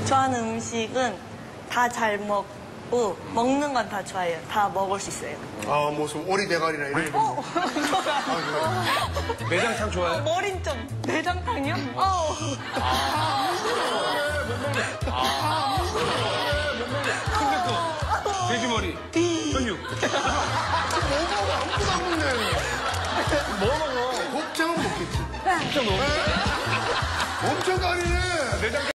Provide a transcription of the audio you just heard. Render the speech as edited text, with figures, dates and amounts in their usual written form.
좋아하는 음식은 다 잘 먹고 먹는 건 다 좋아해요. 다 먹을 수 있어요. 아, 무슨 오리 대가리나 이런 거. 매장탕 좋아해요? 머린 좀 내장탕이요? 돼지머리, 전육. 아무도 안 먹네. 뭐 먹어? 곱창은 먹겠지. 진짜 먹어. 엄청 가리네. 매장